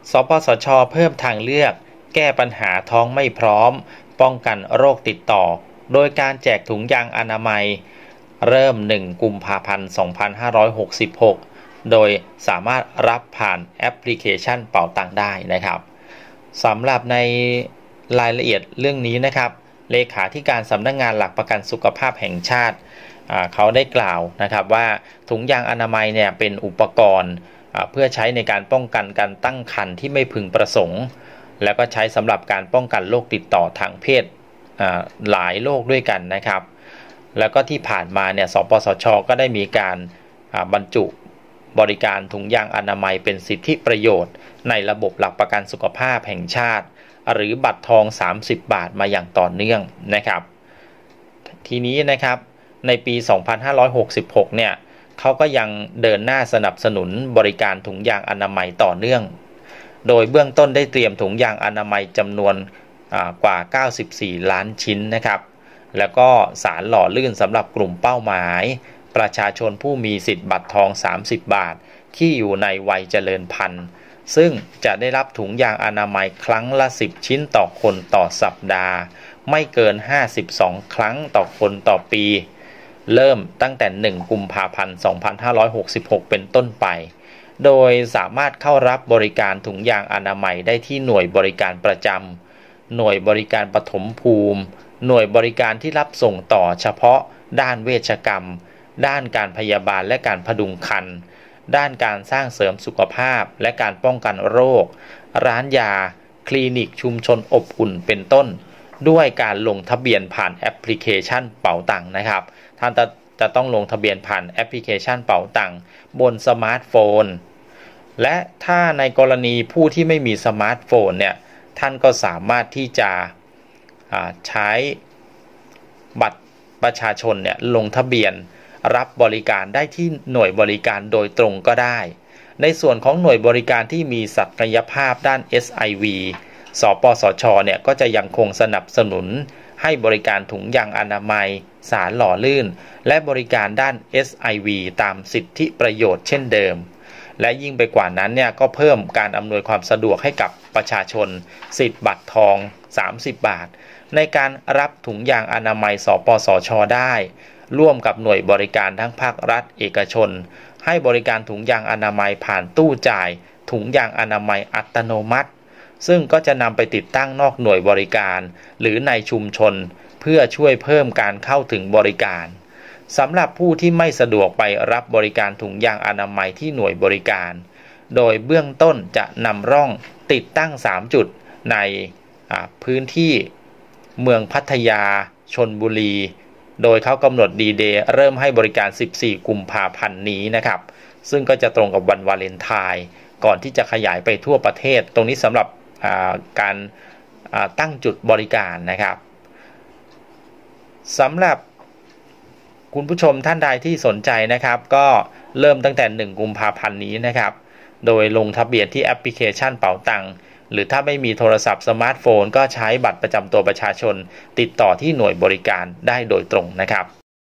สปสช.เพิ่มทางเลือกแก้ปัญหาท้องไม่พร้อมป้องกันโรคติดต่อโดยการแจกถุงยางอนามัยเริ่ม1 กุมภาพันธ์ 2566 โดยสามารถรับผ่านแอปพลิเคชันเป๋าตังค์ได้นะครับสำหรับในรายละเอียดเรื่องนี้นะครับเลขาธิการสำนักงานหลักประกันสุขภาพแห่งชาติเขาได้กล่าวนะครับว่าถุงยางอนามัยเนี่ยเป็นอุปกรณ์เพื่อใช้ในการป้องกันการตั้งครรภ์ที่ไม่พึงประสงค์แล้วก็ใช้สำหรับการป้องกันโรคติดต่อทางเพศหลายโรคด้วยกันนะครับแล้วก็ที่ผ่านมาเนี่ยสปสช.ก็ได้มีการบรรจุบริการถุงยางอนามัยเป็นสิทธิประโยชน์ในระบบหลักประกันสุขภาพแห่งชาติหรือบัตรทอง30 บาทมาอย่างต่อเนื่องนะครับทีนี้นะครับในปี 2566 เนี่ยเขาก็ยังเดินหน้าสนับสนุนบริการถุงยางอนามัยต่อเนื่องโดยเบื้องต้นได้เตรียมถุงยางอนามัยจำนวนกว่า 94 ล้านชิ้นนะครับแล้วก็สารหล่อลื่นสำหรับกลุ่มเป้าหมายประชาชนผู้มีสิทธิ์บัตรทอง30 บาทที่อยู่ในวัยเจริญพันธุ์ซึ่งจะได้รับถุงยางอนามัยครั้งละ10 ชิ้นต่อคนต่อสัปดาห์ไม่เกิน52 ครั้งต่อคนต่อปีเริ่มตั้งแต่1 กุมภาพันธ์ 2566 เป็นต้นไปโดยสามารถเข้ารับบริการถุงยางอนามัยได้ที่หน่วยบริการประจำหน่วยบริการปฐมภูมิหน่วยบริการที่รับส่งต่อเฉพาะด้านเวชกรรมด้านการพยาบาลและการพดุงครรภ์ด้านการสร้างเสริมสุขภาพและการป้องกันโรคร้านยาคลินิกชุมชนอบอุ่นเป็นต้นด้วยการลงทะเบียนผ่านแอปพลิเคชันเป๋าตังค์นะครับท่านจะต้องลงทะเบียนผ่านแอปพลิเคชันเป๋าตังค์บนสมาร์ทโฟนและถ้าในกรณีผู้ที่ไม่มีสมาร์ทโฟนเนี่ยท่านก็สามารถที่จะใช้บัตรประชาชนเนี่ยลงทะเบียนรับบริการได้ที่หน่วยบริการโดยตรงก็ได้ในส่วนของหน่วยบริการที่มีศักยภาพด้าน SIV สปสช.เนี่ยก็จะยังคงสนับสนุนให้บริการถุงยางอนามัยสารหล่อลื่นและบริการด้าน SIV ตามสิทธิประโยชน์เช่นเดิมและยิ่งไปกว่านั้นเนี่ยก็เพิ่มการอำนวยความสะดวกให้กับประชาชนสิทธิ์บัตรทอง30 บาทในการรับถุงยางอนามัยสปสช.ได้ร่วมกับหน่วยบริการทั้งภาครัฐเอกชนให้บริการถุงยางอนามัยผ่านตู้จ่ายถุงยางอนามัยอัตโนมัติซึ่งก็จะนำไปติดตั้งนอกหน่วยบริการหรือในชุมชนเพื่อช่วยเพิ่มการเข้าถึงบริการสำหรับผู้ที่ไม่สะดวกไปรับบริการถุงยางอนามัยที่หน่วยบริการโดยเบื้องต้นจะนำร่องติดตั้ง3 จุดในพื้นที่เมืองพัทยาชลบุรีโดยเขากำหนดดีเดย์เริ่มให้บริการ14 กุมภาพันธ์นี้นะครับซึ่งก็จะตรงกับวันวาเลนไทน์ก่อนที่จะขยายไปทั่วประเทศตรงนี้สำหรับการตั้งจุดบริการนะครับสำหรับคุณผู้ชมท่านใดที่สนใจนะครับก็เริ่มตั้งแต่1 กุมภาพันธ์นี้นะครับโดยลงทะเบียนที่แอปพลิเคชันเป๋าตังค์หรือถ้าไม่มีโทรศัพท์สมาร์ทโฟนก็ใช้บัตรประจำตัวประชาชนติดต่อที่หน่วยบริการได้โดยตรงนะครับ